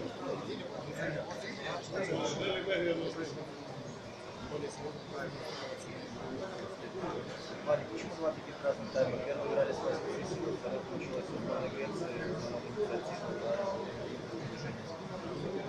Ваня, почему два таких разных тайма? Первый играли с 8 секунд, второй получилось